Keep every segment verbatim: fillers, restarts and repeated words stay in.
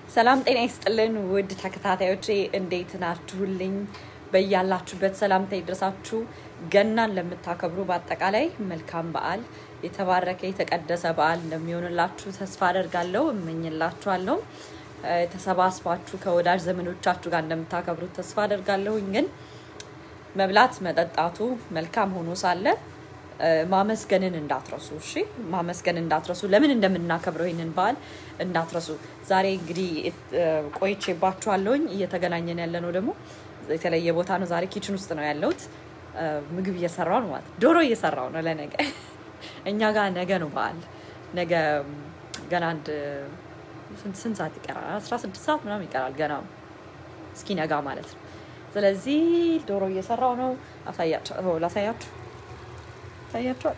ሰላም ጤና ይስጥልን ውድ ተከታታዮቼ እንዴት ናችሁልኝ በእያላችሁበት ሰላምታ ይድረሳችሁ ገናን ለምታከብሩ በአጠቃላይ መልካም በዓል የተባረከ የተቀደሰ በዓል እንደሚሆንላችሁ ተስፋ አደርጋለሁ እመኝላችኋለሁ ተሰባስባችሁ ከወዳጅ ዘመዶቻችሁ ጋር እንደምታከብሩ ተስፋ አደርጋለሁ ግን መብላት መጠጣቱ መልካም ሆኖ ሳለ ማመስገንን እንዳትረሱ እሺ ማመስገን እንዳትረሱ ለምን እንደምናከብረው ይሄንን በዓል እንዳትረሱ ዛሬ እንግዲህ ቆይቼባችኋለሁኝ እየተገናኘን ያለነው ደግሞ የተለየ ቦታ ነው ዛሬ ኪችን ውስጥ ነው ያለሁት ምግብ እየሰራው ነው ማለት ዶሮ እየሰራው ነው ለነገ እኛ ጋር ነገ ነው በዓል ነገ ገና አንድ ስንት ሰዓት ይቀራል አስራ ስድስት ሰዓት ምናምን ይቀራል ገና እስኪ ነጋ ማለት ነው ስለዚህ ዶሮ እየሰራው ነው አሳያችሁ ላሳያችሁ ታያችሁ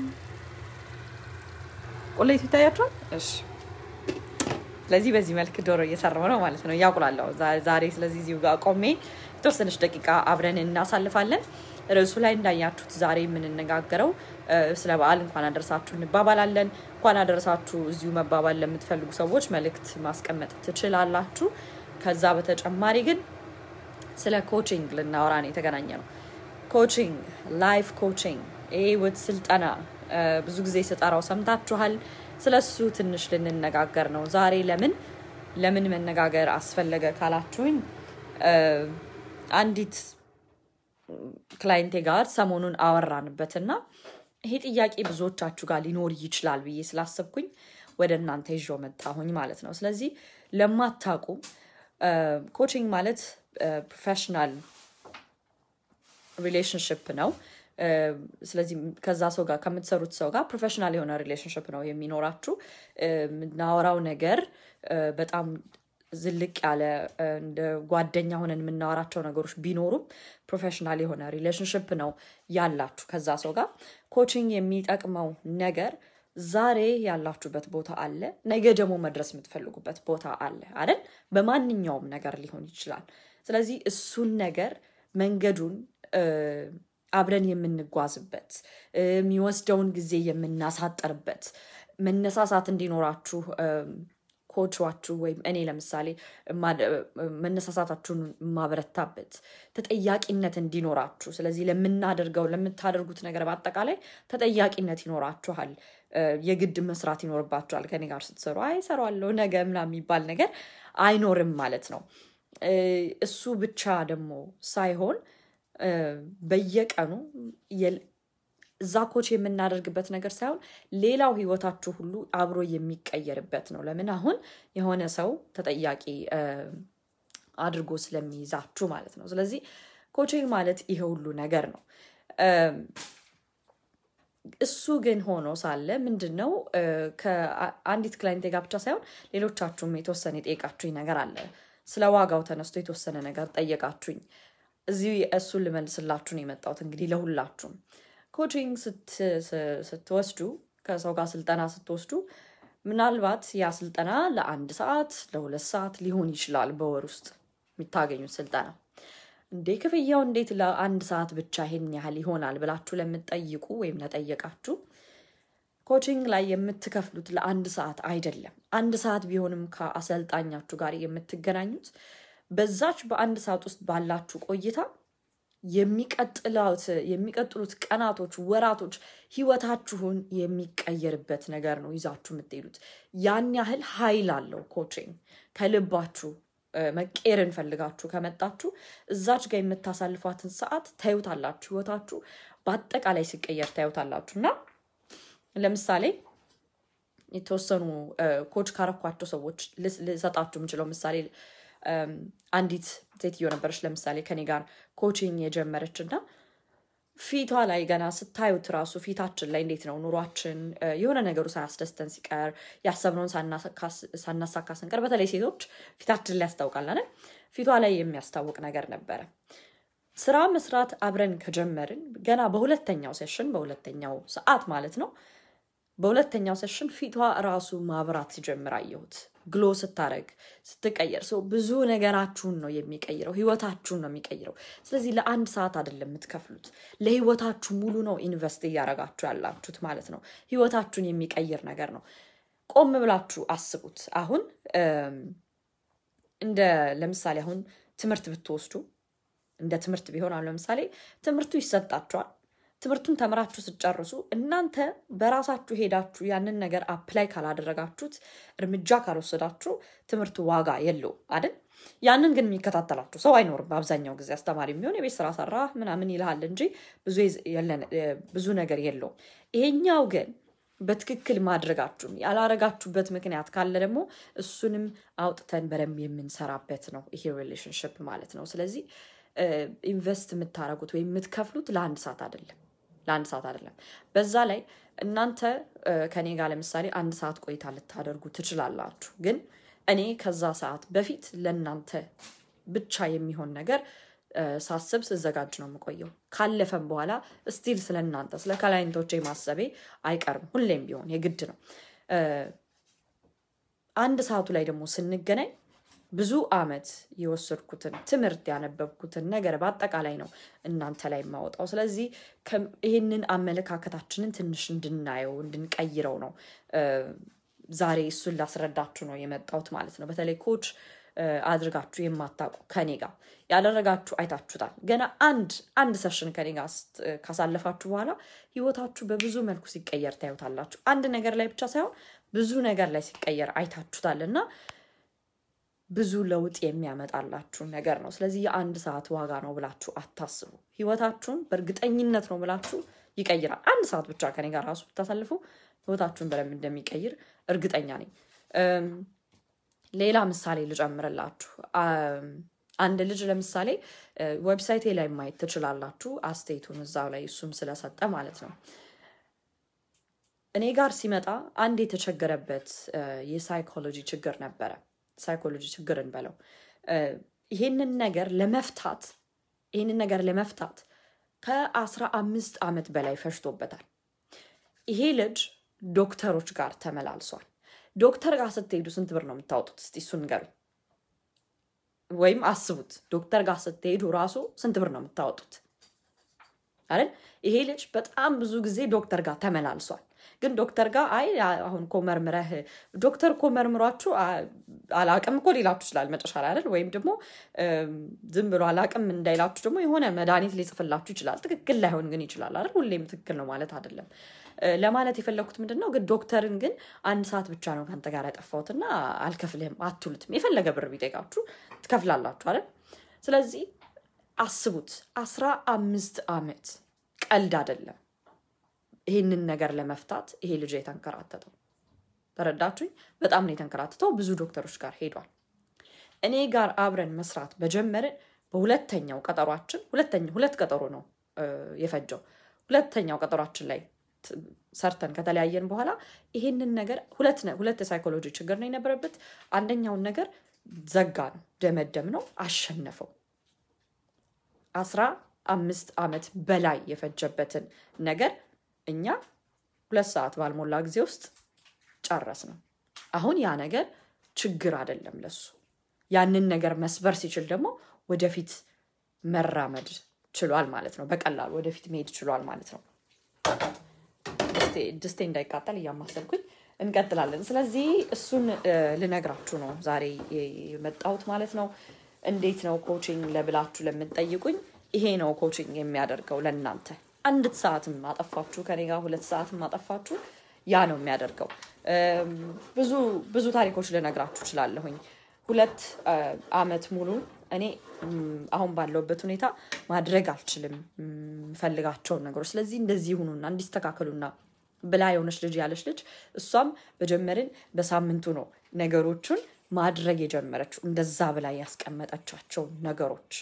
ቆሌት ታያችሁ እሺ ስለዚህ በዚህ መልኩ ዶሮ እየሰራው ነው ማለት ነው ያቁላለው ዛሬ ስለዚህ እዚሁ ጋር ቆሜ ተወሰነች ደቂቃ አብረን እናሳልፋለን ርዕሱ ላይ እንዳያችሁት ዛሬ ምን እንነጋገረው ስለ በዓል እንኳን አደረሳችሁ እንባባላለን እንኳን አደረሳችሁ እዚሁ መባባል ለምትፈልጉ ሰዎች መልእክት ማስቀመጥ ትችላላችሁ ከዛ በተጨማሪ ግን ስለ ኮቺንግ ልናወራ ነው የተገናኘነው ኮቺንግ ላይፍ ኮቺንግ ኤ ወት ስልጣና ብዙ ጊዜ ሰጣራው ሰምታችኋል ስለሱ ትንሽ ልንነጋገር ነው ዛሬ ለምን ለምን መነጋገር አስፈለገ ካላችሁኝ አንዲት ክላይንቴ ጋር ሰሞኑን አወራንበትና ይሄ ጥያቄ ብዙዎቻችሁ ጋር ሊኖር ይችላል ብዬ ስላሰብኩኝ ወደ እናንተ ይዤው መጣሁኝ ማለት ነው ስለዚህ ለማታውቁ ኮቺንግ ማለት ፕሮፌሽናል ሪሌሽንሺፕ ነው ስለዚህ ከዛ ሰው ጋር ከምትሰሩት ሰው ጋር ፕሮፌሽናል የሆነ ሪሌሽንሺፕ ነው የሚኖራችሁ ናወራው ነገር በጣም ዝልቅ ያለ እንደ ጓደኛ ሆነን የምናወራቸው ነገሮች ቢኖሩም ፕሮፌሽናል የሆነ ሪሌሽንሺፕ ነው ያላችሁ ከዛ ሰው ጋር ኮቺንግ የሚጠቅመው ነገር ዛሬ ያላችሁበት ቦታ አለ ነገ ደግሞ መድረስ የምትፈልጉበት ቦታ አለ አይደል በማንኛውም ነገር ሊሆን ይችላል ስለዚህ እሱን ነገር መንገዱን አብረን የምንጓዝበት የሚወስደውን ጊዜ የምናሳጠርበት መነሳሳት እንዲኖራችሁ ኮችዋችሁ ወይም እኔ ለምሳሌ መነሳሳታችሁን ማበረታበት ተጠያቂነት እንዲኖራችሁ ስለዚህ ለምናደርገው ለምታደርጉት ነገር በአጠቃላይ ተጠያቂነት ይኖራችኋል የግድ መስራት ይኖርባችኋል ከኔ ጋር ስትሰሩ አይ ሰራዋለሁ ነገ ምናምን የሚባል ነገር አይኖርም ማለት ነው እሱ ብቻ ደግሞ ሳይሆን በየቀኑ እዛ ኮች የምናደርግበት ነገር ሳይሆን ሌላው ህይወታችሁ ሁሉ አብሮ የሚቀየርበት ነው ለምን አሁን የሆነ ሰው ተጠያቂ አድርጎ ስለሚይዛችሁ ማለት ነው ስለዚህ ኮቺንግ ማለት ይሄ ሁሉ ነገር ነው እሱ ግን ሆኖ ሳለ ምንድነው ከአንዲት ክላይንት ጋር ብቻ ሳይሆን ሌሎቻችሁም የተወሰነ የጠየቃችሁኝ ነገር አለ ስለ ዋጋው ተነስቶ የተወሰነ ነገር ጠየቃችሁኝ እዚህ እሱ ልመልስላችሁ ነው የመጣሁት እንግዲህ ለሁላችሁም ኮቺንግ ስትወስዱ ከሰው ጋር ስልጠና ስትወስዱ ምናልባት ያ ስልጠና ለአንድ ሰዓት ለሁለት ሰዓት ሊሆን ይችላል በወር ውስጥ የምታገኙት ስልጠና እንዴ ክፍያው እንዴት ለአንድ ሰዓት ብቻ ይሄን ያህል ይሆናል ብላችሁ ለምትጠይቁ ወይም ለጠየቃችሁ ኮቺንግ ላይ የምትከፍሉት ለአንድ ሰዓት አይደለም አንድ ሰዓት ቢሆንም ከአሰልጣኛችሁ ጋር የምትገናኙት በዛች በአንድ ሰዓት ውስጥ ባላችሁ ቆይታ የሚቀጥሉት የሚቀጥሉት ቀናቶች ወራቶች ህይወታችሁን የሚቀየርበት ነገር ነው ይዛችሁ የምትሄዱት ያን ያህል ኃይል አለው ኮቺንግ ከልባችሁ መቀየርን ፈልጋችሁ ከመጣችሁ እዛች ጋር የምታሳልፏትን ሰዓት ታዩታላችሁ ህይወታችሁ በአጠቃላይ ሲቀየር ታዩታላችሁና ለምሳሌ የተወሰኑ ኮች ካረኳቸው ሰዎች ልሰጣችሁ የምችለው ምሳሌ አንዲት ሴትዮ ነበርሽ ለምሳሌ ከኔ ጋር ኮቺንግ የጀመረችና ፊቷ ላይ ገና ስታዩት ራሱ ፊታችን ላይ እንዴት ነው ኑሯችን የሆነ ነገሩ ሳያስደስተን ሲቀር ያሰብነውን ሳናሳካ ስንቀር በተለይ ሴቶች ፊታችን ላይ ያስታውቃል አይደል ፊቷ ላይ የሚያስታውቅ ነገር ነበር ስራ መስራት አብረን ከጀመርን ገና በሁለተኛው ሴሽን በሁለተኛው ሰዓት ማለት ነው በሁለተኛው ሴሽን ፊቷ ራሱ ማብራት ሲጀምር አየሁት ግሎ ስታረግ ስትቀየር ሰው ብዙ ነገራችሁን ነው የሚቀይረው ህይወታችሁን ነው የሚቀይረው ስለዚህ ለአንድ ሰዓት አይደለም የምትከፍሉት ለህይወታችሁ ሙሉ ነው ኢንቨስት ያረጋችሁ ያላችሁት ማለት ነው ህይወታችሁን የሚቀይር ነገር ነው ቆም ብላችሁ አስቡት አሁን እንደ ለምሳሌ አሁን ትምህርት ብትወስዱ እንደ ትምህርት ቢሆን አሁን ለምሳሌ ትምህርቱ ይሰጣችኋል ትምህርቱን ተምራችሁ ስትጨርሱ እናንተ በራሳችሁ ሄዳችሁ ያንን ነገር አፕላይ ካላደረጋችሁት እርምጃ ካልወሰዳችሁ ትምህርቱ ዋጋ የለው አይደል ያንን ግን የሚከታተላችሁ ሰው አይኖርም በአብዛኛው ጊዜ አስተማሪ የሚሆን የቤት ስራ ሰራ ምናምን ይልሃል እንጂ ብዙ ብዙ ነገር የለው ይሄኛው ግን በትክክል ማድረጋችሁ ያላረጋችሁበት ምክንያት ካለ ደግሞ እሱንም አውጥተን በደም የምንሰራበት ነው ይሄ ሪሌሽንሺፕ ማለት ነው ስለዚህ ኢንቨስት የምታረጉት ወይ የምትከፍሉት ለአንድ ሰዓት አይደለም ለአንድ ሰዓት አይደለም በዛ ላይ እናንተ ከኔ ጋር ለምሳሌ አንድ ሰዓት ቆይታ ልታደርጉ ትችላላችሁ ግን እኔ ከዛ ሰዓት በፊት ለእናንተ ብቻ የሚሆን ነገር ሳስብ ስዘጋጅ ነው የምቆየው ካለፈም በኋላ ስቲል ስለናንተ ስለ ክላይንቶቼ ማሰቤ አይቀርም ሁሌም ቢሆን የግድ ነው አንድ ሰዓቱ ላይ ደግሞ ስንገናኝ ብዙ አመት የወሰድኩትን ትምህርት ያነበብኩትን ነገር በአጠቃላይ ነው እናንተ ላይ ማውጣው ስለዚህ ይሄንን አመለካከታችንን ትንሽ እንድናየው እንድንቀይረው ነው ዛሬ እሱን ላስረዳችሁ ነው የመጣሁት ማለት ነው በተለይ ኮች አድርጋችሁ የማታውቁ ከኔ ጋር ያደረጋችሁ አይታችሁታል ገና አንድ አንድ ሴሽን ከኔ ጋር ካሳለፋችሁ በኋላ ህይወታችሁ በብዙ መልኩ ሲቀየር ታዩታላችሁ አንድ ነገር ላይ ብቻ ሳይሆን ብዙ ነገር ላይ ሲቀየር አይታችሁታልና ብዙ ለውጥ የሚያመጣላችሁ ነገር ነው ስለዚህ የአንድ ሰዓት ዋጋ ነው ብላችሁ አታስቡ ህይወታችሁን በእርግጠኝነት ነው ብላችሁ ይቀይራል አንድ ሰዓት ብቻ ከኔ ጋር ራሱ ተሳልፉ ህይወታችሁን በደንብ እንደሚቀይር እርግጠኛ ነኝ ሌላ ምሳሌ ልጨምርላችሁ አንድ ልጅ ለምሳሌ ዌብሳይቴ ላይ ማየት ትችላላችሁ አስቴቱን እዛው ላይ እሱም ስለሰጠ ማለት ነው እኔ ጋር ሲመጣ አንድ የተቸገረበት የሳይኮሎጂ ችግር ነበር ሳይኮሎጂ ችግር እንበለው ይሄንን ነገር ለመፍታት ይሄንን ነገር ለመፍታት ከ15 አመት በላይ ፈሽቶበታል ይሄ ልጅ ዶክተሮች ጋር ተመላልሷል ዶክተር ጋር ስትሄዱ ስንት ብር ነው የምታወጡት እስቲ እሱን ንገሩ ወይም አስቡት ዶክተር ጋር ስትሄዱ ራሱ ስንት ብር ነው የምታወጡት አይደል ይሄ ልጅ በጣም ብዙ ጊዜ ዶክተር ጋር ተመላልሷል ግን ዶክተር ጋር አይ አሁን ኮመርምረህ ዶክተር ኮመርምሯችሁ አላቅም እኮ ሊላችሁ ይችላል መጨረሻ ላይ አይደል ወይም ደግሞ ዝም ብሎ አላቅም እንዳይላችሁ ደግሞ የሆነ መድኃኒት ሊጽፍላችሁ ይችላል ትክክል ላይሆን ግን ይችላል አይደል ሁሌም ትክክል ነው ማለት አይደለም ለማለት የፈለኩት ምንድነው ግን ዶክተርን ግን አንድ ሰዓት ብቻ ነው ካንተ ጋር ያጠፋውትና አልከፍልህም አትሉትም የፈለገ ብር ቢጠይቃችሁ ትከፍላላችሁ አይደል ስለዚህ አስቡት አስራ አምስት አመት ቀልድ አይደለም ይሄንን ነገር ለመፍታት ይሄ ልጅ የተንከራተተው ተረዳችሁኝ በጣም ነው የተንከራተተው ብዙ ዶክተሮች ጋር ሄዷል እኔ ጋር አብረን መስራት በጀመርን በሁለተኛው ቀጠሯችን ሁለተኛው ሁለት ቀጠሮ ነው የፈጀው ሁለተኛው ቀጠሯችን ላይ ሰርተን ከተለያየን በኋላ ይሄንን ነገር ሁለት ሁለት ሳይኮሎጂ ችግር ነው የነበረበት አንደኛው ነገር ዘጋ ነው ደመደም ነው አሸነፈው አስራ አምስት አመት በላይ የፈጀበትን ነገር እኛ ሁለት ሰዓት ባልሞላ ጊዜ ውስጥ ጨረስነው አሁን ያ ነገር ችግር አይደለም ለሱ ያንን ነገር መስበር ሲችል ደግሞ ወደፊት መራመድ ችሏል ማለት ነው በቀላሉ ወደፊት መሄድ ችሏል ማለት ነው ደስቴ ደስቴ እንዳይቃጠል ያማሰልኩኝ እንቀጥላለን ስለዚህ እሱን ልነግራችሁ ነው ዛሬ የመጣሁት ማለት ነው እንዴት ነው ኮቺንግ ለብላችሁ ለምትጠይቁኝ ይሄ ነው ኮቺንግ የሚያደርገው ለእናንተ አንድ ሰዓትም አጠፋችሁ ከኔ ጋር ሁለት ሰዓትም አጠፋችሁ ያ ነው የሚያደርገው ብዙ ብዙ ታሪኮች ልነግራችሁ ይችላልሁኝ ሁለት አመት ሙሉ እኔ አሁን ባለውበት ሁኔታ ማድረግ አልችልም ፈልጋቸው ነገሮች ስለዚህ እንደዚህ ሆኑና እንዲስተካከሉና ብላ የሆነች ልጅ ያለች ልጅ እሷም በጀመርን በሳምንቱ ነው ነገሮችን ማድረግ የጀመረችው እንደዛ ብላ ያስቀመጠቻቸው ነገሮች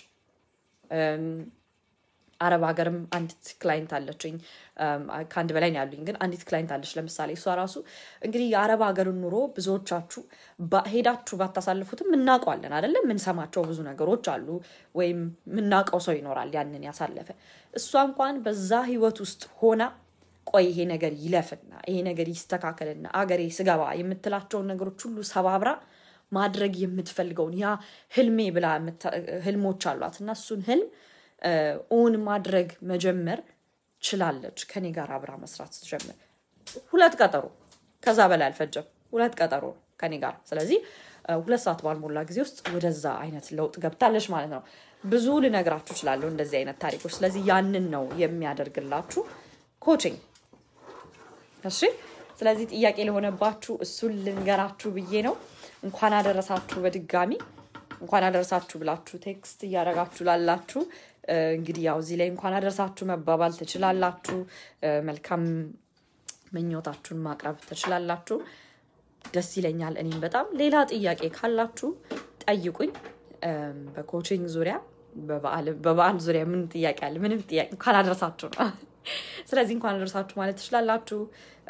አረብ ሀገርም አንዲት ክላይንት አለችኝ ካንድ በላይ ነው ያሉኝ ግን አንዲት ክላይንት አለች ለምሳሌ እሷ ራሱ እንግዲህ የአረብ ሀገርን ኑሮ ብዙዎቻችሁ ሄዳችሁ ባታሳልፉትም እናውቀዋለን አይደለም ምን ሰማቸው ብዙ ነገሮች አሉ ወይም ምናውቀው ሰው ይኖራል ያንን ያሳለፈ እሷ እንኳን በዛ ህይወት ውስጥ ሆና ቆይ ይሄ ነገር ይለፍና ይሄ ነገር ይስተካከልና አገሬ ስገባ የምትላቸው ነገሮች ሁሉ ሰባብራ ማድረግ የምትፈልገው ያ ህልሜ ብላ ህልሞች አሏትና እሱን ህልም ኦን ማድረግ መጀመር ችላለች ከኔ ጋር አብራ መስራት ጀመረ ሁለት ቀጠሮ ከዛ በላይ አልፈጀም ሁለት ቀጠሮ ከኔ ጋር ስለዚህ ሁለት ሰዓት ባልሞላ ጊዜ ውስጥ ወደዛ አይነት ለውጥ ገብታለች ማለት ነው ብዙ ልነግራችሁ እችላለሁ እንደዚህ አይነት ታሪኮች ስለዚህ ያንን ነው የሚያደርግላችሁ ኮቺንግ እሺ ስለዚህ ጥያቄ ለሆነባችሁ እሱን ልንገራችሁ ብዬ ነው እንኳን አደረሳችሁ በድጋሚ እንኳን አደረሳችሁ ብላችሁ ቴክስት ያረጋችሁ ላላችሁ እንግዲህ ያው እዚህ ላይ እንኳን አደረሳችሁ መባባል ትችላላችሁ መልካም ምኞታችሁን ማቅረብ ትችላላችሁ ደስ ይለኛል እኔም በጣም ሌላ ጥያቄ ካላችሁ ጠይቁኝ በኮቺንግ ዙሪያ በበዓል በበዓል ዙሪያ ምን ጥያቄ አለ ምንም ጥያቄ እንኳን አደረሳችሁ ነው ስለዚህ እንኳን አደረሳችሁ ማለት ትችላላችሁ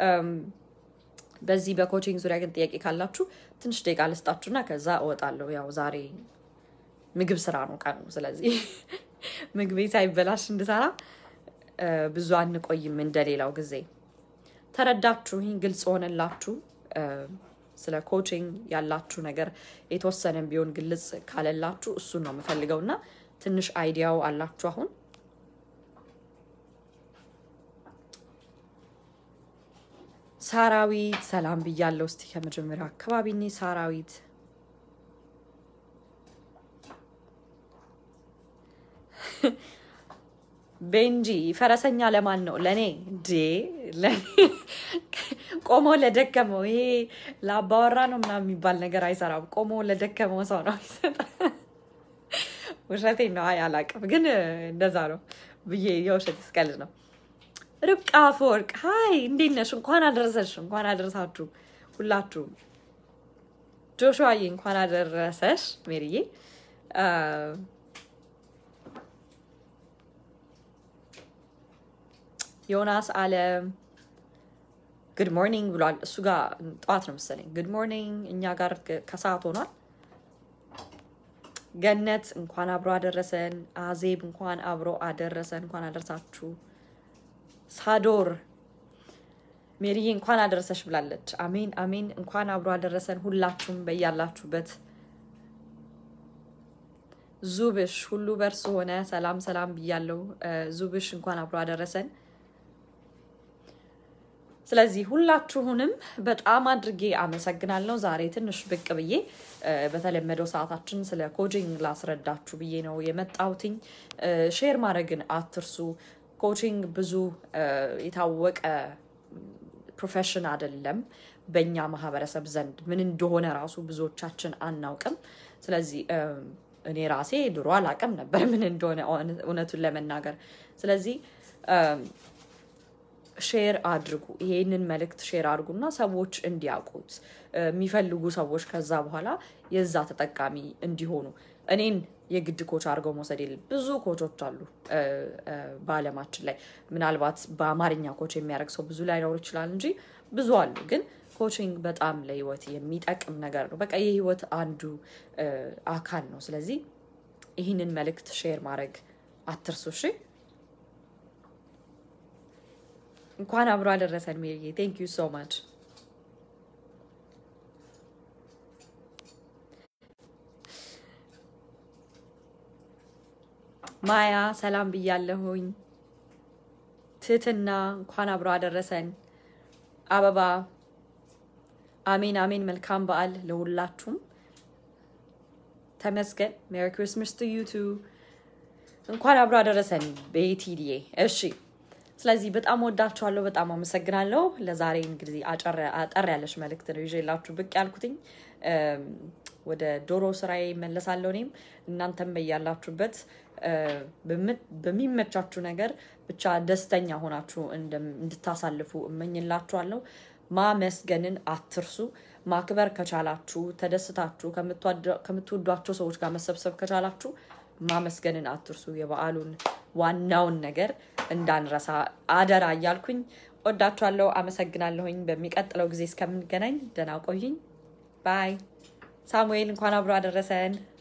በዚህ በኮቺንግ ዙሪያ ግን ጥያቄ ካላችሁ ትንሽ ደቂቃ ልስጣችሁና ከዛ እወጣለሁ ያው ዛሬ ምግብ ስራ ነው ቀኑ ስለዚህ ምግቤ ሳይበላሽ እንድሰራ ብዙ አንቆይም እንደሌላው ጊዜ ተረዳችሁኝ ግልጽ ሆነላችሁ ስለ ኮቺንግ ያላችሁ ነገር የተወሰነም ቢሆን ግልጽ ካለላችሁ እሱ ነው የምፈልገውና ትንሽ አይዲያው አላችሁ አሁን ሳራዊት ሰላም ብያለሁ እስቲ ከመጀመሪያው አካባቢ ነኝ ሳራዊት ቤንጂ ፈረሰኛ ለማን ነው ለኔ ዲ ለኔ ቆሞ ለደከመው ይሄ ላባወራ ነው ምናምን የሚባል ነገር አይሰራም ቆሞ ለደከመው ሰው ነው ወሸቴ ነው አያላቀም ግን እንደዛ ነው ብዬ የውሸት ስቀል ነው ርብቃ ፎርቅ ሃይ እንዴት ነሽ እንኳን አደረሰሽ እንኳን አደረሳችሁ ሁላችሁ ጆሹዋ እንኳን አደረሰሽ ሜሪዬ ዮናስ አለም good morning ብሏል እሱ ጋር ጧት ነው መሰለኝ good morning እኛ ጋር ከሰዓት ሆኗል ገነት እንኳን አብሮ አደረሰን አዜብ እንኳን አብሮ አደረሰን እንኳን አደረሳችሁ ሳዶር ሜሪ እንኳን አደረሰሽ ብላለች አሜን አሜን እንኳን አብሮ አደረሰን ሁላችሁም በያላችሁበት ዙብሽ ሁሉ በርስ ሆነ ሰላም ሰላም ብያለሁ ዙብሽ እንኳን አብሮ አደረሰን ስለዚህ ሁላችሁንም በጣም አድርጌ አመሰግናለሁ ዛሬ ትንሽ ብቅ ብዬ በተለመደው ሰዓታችን ስለ ኮቺንግ ላስረዳችሁ ብዬ ነው የመጣሁትኝ ሼር ማድረግን አትርሱ ኮቺንግ ብዙ የታወቀ ፕሮፌሽን አይደለም በእኛ ማህበረሰብ ዘንድ ምን እንደሆነ ራሱ ብዙዎቻችን አናውቅም ስለዚህ እኔ ራሴ ድሮ አላቀም ነበር ምን እንደሆነ እውነቱን ለመናገር ስለዚህ ሼር አድርጉ ይሄንን መልእክት ሼር አድርጉና ሰዎች እንዲያውቁት የሚፈልጉ ሰዎች ከዛ በኋላ የዛ ተጠቃሚ እንዲሆኑ እኔን የግድ ኮች አድርገው መውሰድ የለም ብዙ ኮቾች አሉ በአለማችን ላይ ምናልባት በአማርኛ ኮች የሚያደርግ ሰው ብዙ ላይ ነው ይችላል እንጂ ብዙ አሉ ግን ኮቺንግ በጣም ለህይወት የሚጠቅም ነገር ነው በቃ የህይወት አንዱ አካል ነው ስለዚህ ይሄንን መልእክት ሼር ማድረግ አትርሱ እሺ እንኳን አብሮ አደረሰን ሜሪ thank you so much ማያ ሰላም ብያለሁኝ ትትና እንኳን አብሮ አደረሰን አበባ አሜን አሜን መልካም በዓል ለሁላችሁም ተመስገን Merry Christmas to you too እንኳን አብሮ አደረሰን በኢቲዲኤ እሺ ስለዚህ በጣም ወዳችኋለሁ በጣም አመሰግናለሁ ለዛሬ እንግዲህ አጨረ አጠር ያለሽ መልእክት ነው ይዤላችሁ ብቅ ያልኩትኝ ወደ ዶሮ ስራዬ መለሳለሁ እኔም እናንተም በያላችሁበት በሚመቻችሁ ነገር ብቻ ደስተኛ ሆናችሁ እንድታሳልፉ እመኝላችኋለሁ ማመስገንን አትርሱ ማክበር ከቻላችሁ ተደስታችሁ ከምትወዷቸው ሰዎች ጋር መሰብሰብ ከቻላችሁ ማመስገንን አትርሱ የበዓሉን ዋናውን ነገር እንዳንረሳ አደራ ያልኩኝ ወዳችኋለሁ አመሰግናለሁኝ በሚቀጥለው ጊዜ እስከምንገናኝ ደህና ቆዩኝ ባይ ሳሙኤል እንኳን አብሮ አደረሰን